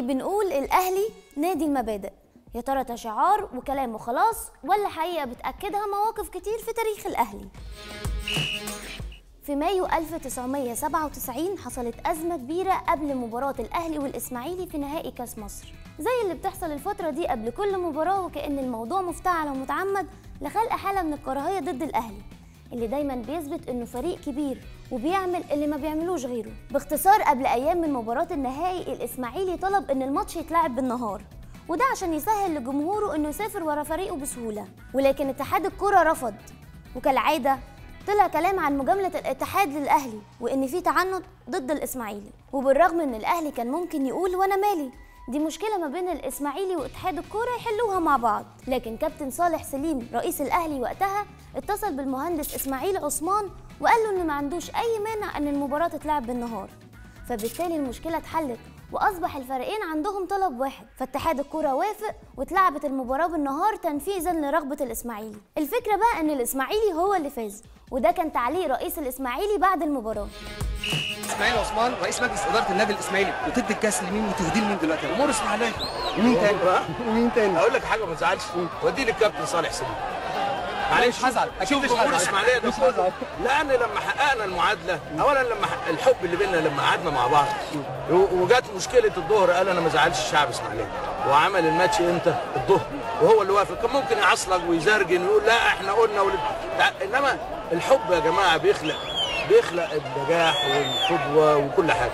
بنقول الأهلي نادي المبادئ، يا ترى ده شعار وكلام وخلاص ولا حقيقة بتأكدها مواقف كتير في تاريخ الأهلي؟ في مايو 1997 حصلت أزمة كبيرة قبل مباراة الأهلي والإسماعيلي في نهائي كاس مصر، زي اللي بتحصل الفترة دي قبل كل مباراة، وكأن الموضوع مفتعل ومتعمد لخلق حالة من الكراهية ضد الأهلي اللي دايما بيثبت انه فريق كبير وبيعمل اللي ما بيعملوش غيره. باختصار، قبل ايام من مباراة النهائي الاسماعيلي طلب ان الماتش يتلعب بالنهار، وده عشان يسهل لجمهوره انه يسافر ورا فريقه بسهولة، ولكن اتحاد الكرة رفض، وكالعادة طلع كلام عن مجاملة الاتحاد للاهلي وان في تعنت ضد الاسماعيلي. وبالرغم ان الاهلي كان ممكن يقول وانا مالي، دي مشكلة ما بين الإسماعيلي واتحاد الكورة يحلوها مع بعض، لكن كابتن صالح سليم رئيس الأهلي وقتها اتصل بالمهندس إسماعيل عثمان وقال له إن ما عندوش أي مانع إن المباراة تتلعب بالنهار، فبالتالي المشكلة اتحلت وأصبح الفريقين عندهم طلب واحد، فاتحاد الكورة وافق واتلعبت المباراة بالنهار تنفيذا لرغبة الإسماعيلي. الفكرة بقى إن الإسماعيلي هو اللي فاز، وده كان تعليق رئيس الإسماعيلي بعد المباراة. اسماعيل عثمان رئيس مجلس اداره النادي الاسماعيلي، وتدي الكاس لمين وتهديه لمين دلوقتي؟ امور اسماعيليه. ومين تاني؟ ومين تاني؟ اقول لك حاجه ما تزعلش، ودي للكابتن صالح سليم. معلش مش هزعل، اكيد مش هزعل. اسماعيليه ده لان لما حققنا المعادله، اولا لما الحب اللي بيننا لما قعدنا مع بعض وجات مشكله الظهر، قال انا ما زعلش الشعب اسماعيليه، وعمل الماتش امتى؟ الظهر، وهو اللي وافق. كان ممكن يعصلك ويزرجن ويقول لا احنا قلنا انما الحب يا جماعه بيخلق النجاح والقدوه وكل حاجه.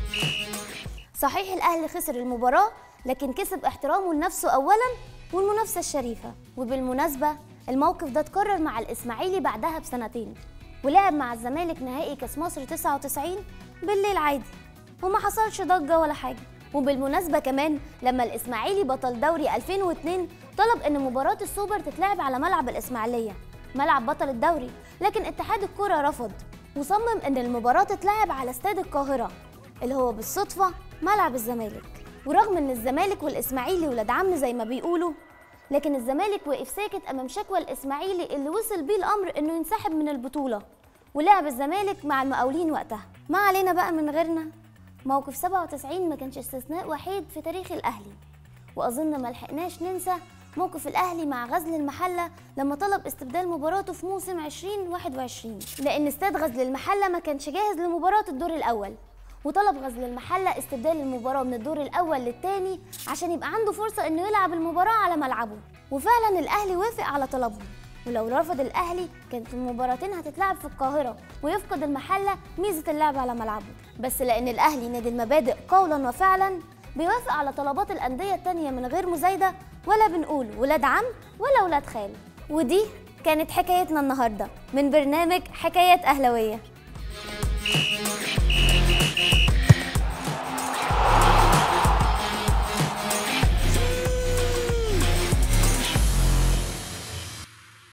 صحيح الأهلي خسر المباراة، لكن كسب احترامه لنفسه أولاً والمنافسة الشريفة. وبالمناسبة الموقف ده اتكرر مع الإسماعيلي بعدها بسنتين، ولعب مع الزمالك نهائي كاس مصر 99 بالليل عادي وما حصلش ضجة ولا حاجة. وبالمناسبة كمان لما الإسماعيلي بطل دوري 2002 طلب إن مباراة السوبر تتلعب على ملعب الإسماعيلية، ملعب بطل الدوري، لكن اتحاد الكرة رفض وصمم إن المباراة تتلعب على استاد القاهرة اللي هو بالصدفة ملعب الزمالك. ورغم إن الزمالك والإسماعيلي ولاد عم زي ما بيقولوا، لكن الزمالك وقف ساكت أمام شكوى الإسماعيلي اللي وصل بيه الأمر إنه ينسحب من البطولة، ولعب الزمالك مع المقاولين وقتها. ما علينا بقى من غيرنا، موقف 97 ما كانش استثناء وحيد في تاريخ الأهلي، وأظن ما لحقناش ننسى موقف الأهلي مع غزل المحلة لما طلب استبدال مباراته في موسم 2021، لأن استاد غزل المحلة ما كانش جاهز لمباراة الدور الأول، وطلب غزل المحلة استبدال المباراة من الدور الأول للتاني عشان يبقى عنده فرصة إنه يلعب المباراة على ملعبه. وفعلا الأهلي وافق على طلبهم، ولو رفض الأهلي كانت المباراتين هتتلعب في القاهرة ويفقد المحلة ميزة اللعب على ملعبه. بس لأن الأهلي نادي المبادئ قولا وفعلا بيوافق على طلبات الأندية التانية من غير مزايدة، ولا بنقول ولاد عم ولا ولاد خال. ودي كانت حكايتنا النهاردة من برنامج حكايات أهلوية.